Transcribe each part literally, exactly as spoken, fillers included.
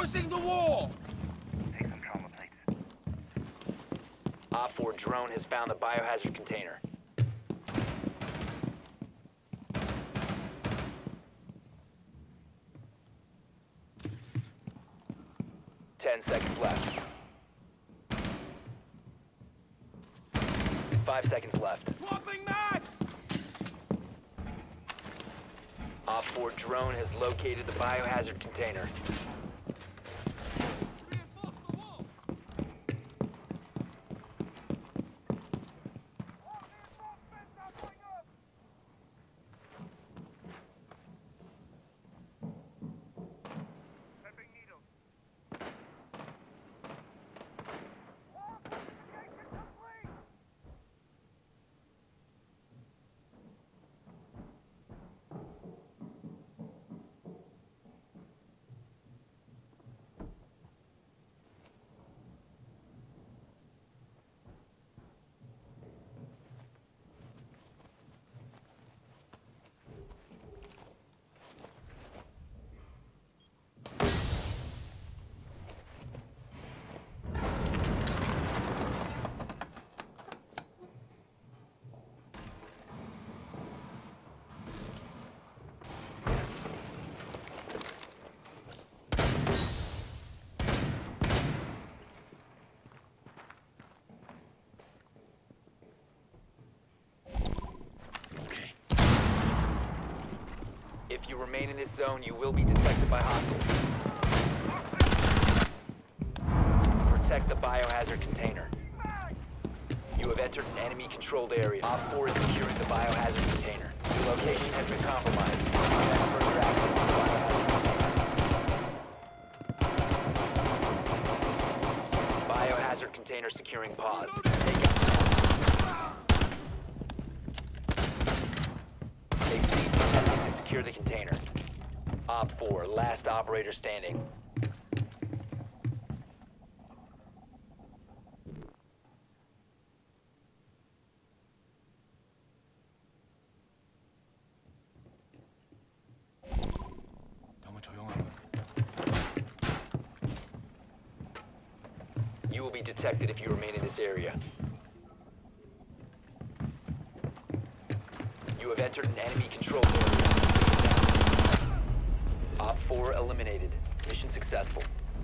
Reinforcing the wall! Take some trauma plates. Op four drone has found the biohazard container. Ten seconds left. Five seconds left. Swapping mats! Op four drone has located the biohazard container. Reinforce the wall! Pepping needles. If you remain in this zone, you will be detected by hostiles. Protect the biohazard container. You have entered an enemy-controlled area. Op four is securing the biohazard container. Your location has been compromised. Prevent further access to the biohazard container. Biohazard container securing pause. Take out. Take speed testing to secure the container. Op four, last operator standing. 너무 조용하군. You will be detected if you remain in this area. You have entered an enemy-controlled area. Op four eliminated. Mission successful.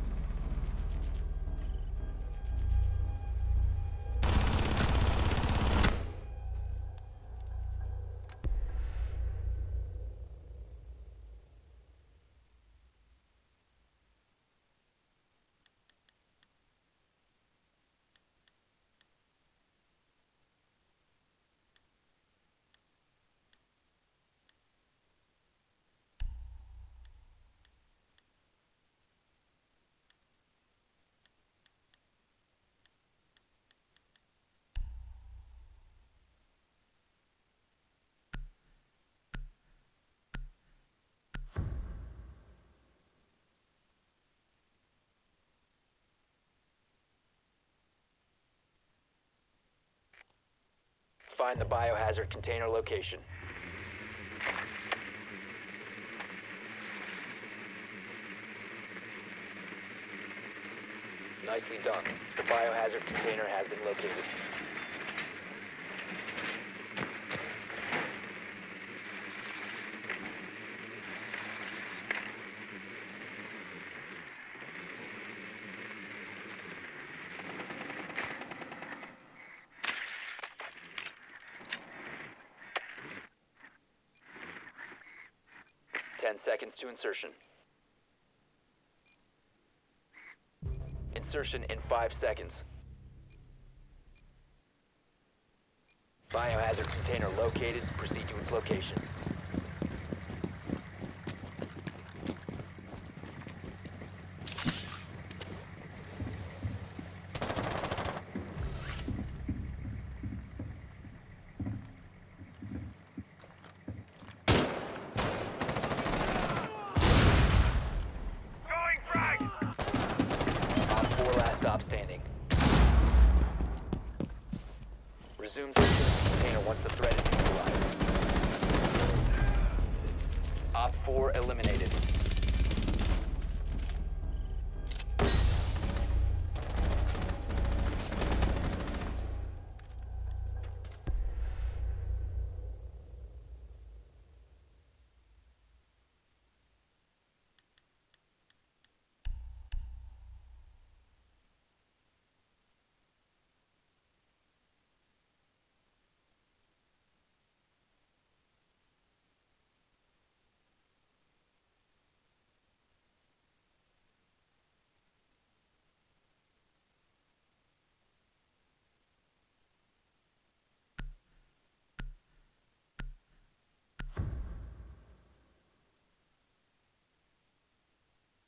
Find the biohazard container location. Nicely done. The biohazard container has been located. Ten seconds to insertion. Insertion in five seconds. Biohazard container located. Proceed to its location. Stop standing. Resume search of the container once the threat is neutralized. Op four eliminated.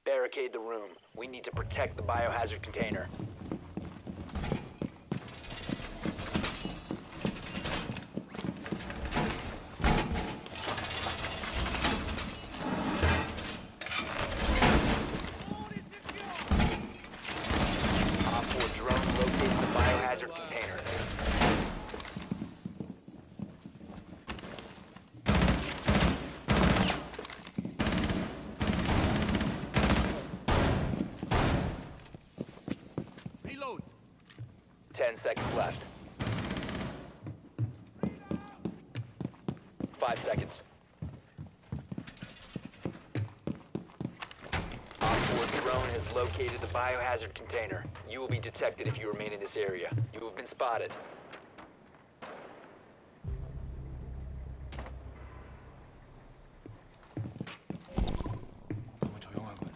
Barricade the room. We need to protect the biohazard container. Op four drone locates the biohazard container. Reload. Ten seconds left. Five seconds. Op four drone has located the biohazard container. You will be detected if you remain in this area. You have been spotted. 너무 조용하군.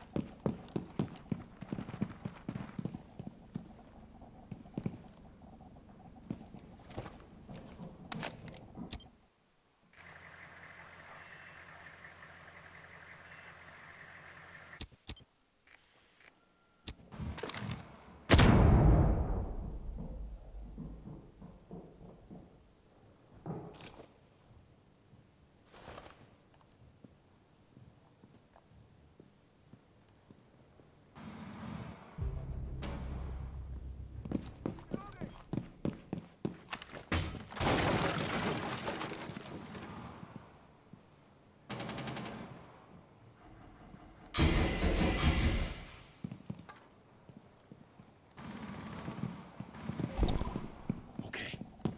오케이.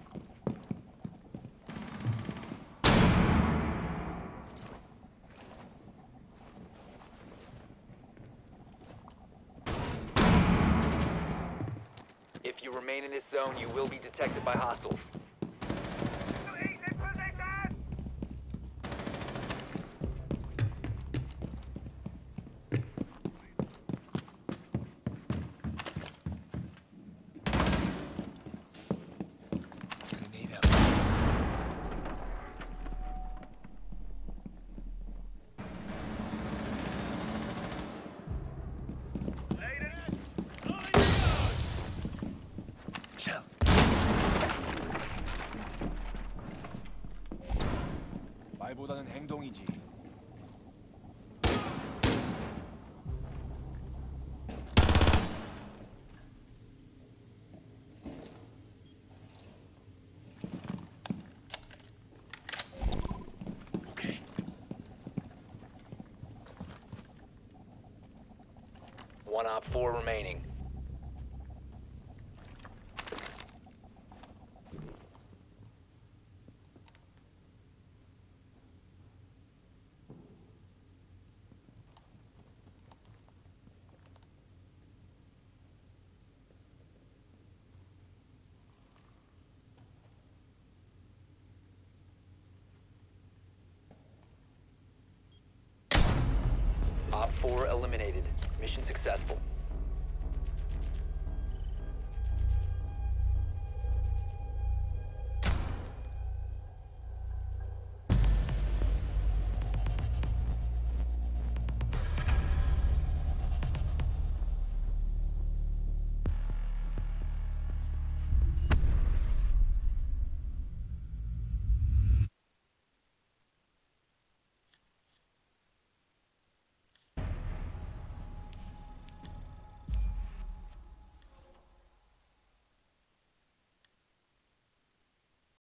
If you remain in this zone, you will be detected by hostiles. Grenade out. Shell. 말보다는 행동이지. 오케이. One op four remaining. Op four eliminated. Mission successful.